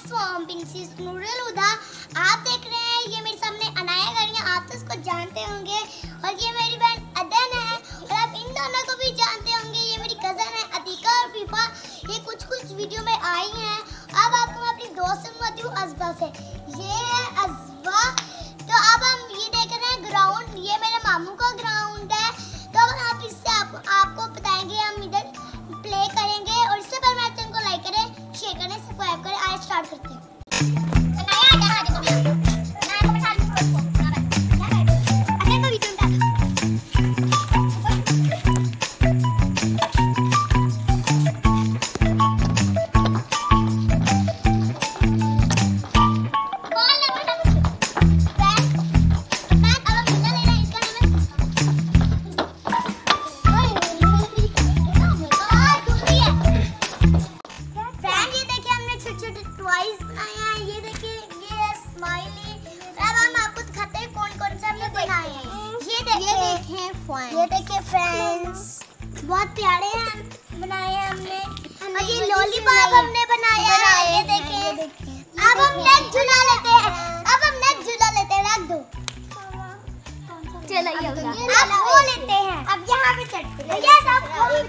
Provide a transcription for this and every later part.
Noodle हुदा। आप देख रहे हैं ये मेरे सामने अनाया गाड़ियाँ, आप तो इसको जानते होंगे, और ये मेरी बहन अदन है और आप इन दोनों को भी जानते होंगे। ये मेरी कज़न है अतीका और फीफा। ये कुछ वीडियो में आई हैं। अब आपको मैं अपनी दोस्त से मिलती हूँ अज़बा से। ये है अज़बा। तो अब हम ये देख रहे हैं ग्राउंड, ये मेरे मामू का ग्राउंड है। तो अब आप इससे आपको बताएंगे, हम इधर प्ले करेंगे। और इससे पहले मेरे चैनल को लाइक करें, शेयर करें, सब्सक्राइब करें। आज स्टार्ट करते हैं। ये देखिए फ्रेंड्स, बहुत प्यारे हैं बनाए हैं हमने। और ये लॉलीपॉप हमने बनाया है। ये देखिए। अब हम नेक्स्ट झूला लेते हैं। रख दो। चलो ये अब वो लेते हैं। अब यहाँ पे चढ़ते हैं। यस अब एक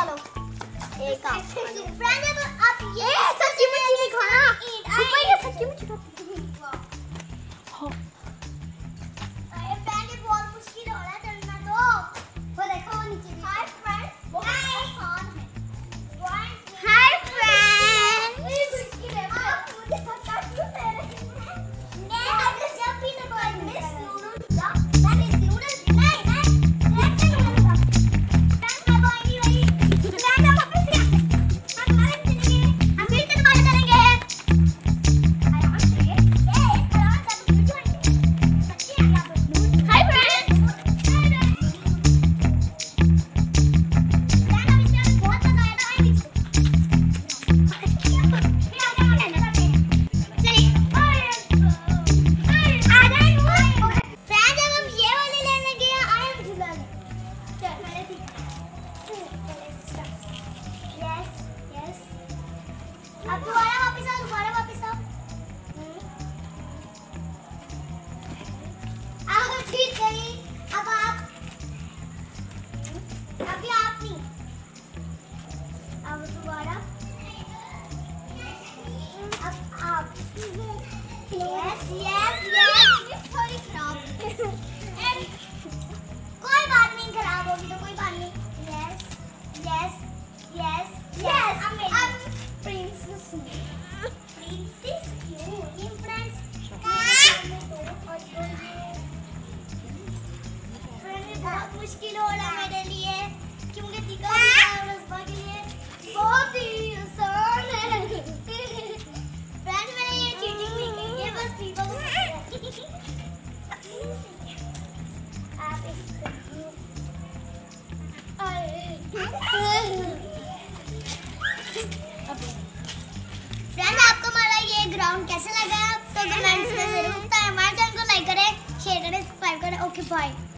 फ्रेंड्स, अब ये सच्ची मुच्ची नहीं खाना। ऊपर ये सच्ची मुच्ची खाते हैं। अब दोबारा वापस आओ। अब ठीक गई। अब आप, अभी आप नहीं, अब दोबारा, अब आप। यस थोड़ी खराब, कोई बात नहीं, खराब होगी तो कोई बात नहीं। यस Princess क्यों? ये फ्रेंड्स बहुत मुश्किल हो रहा है मेरे लिए, क्योंकि टीका और अज़बा के लिए बहुत ही आसान है। फ्रेंड्स मैंने ये चीटिंग नहीं की है, बस टीका को आप आपको हमारा ये ग्राउंड कैसा लगा तो कमेंट्स में जरूर बताएं। हमारे चैनल को लाइक करें, शेयर करें, सब्सक्राइब करें। Okay bye.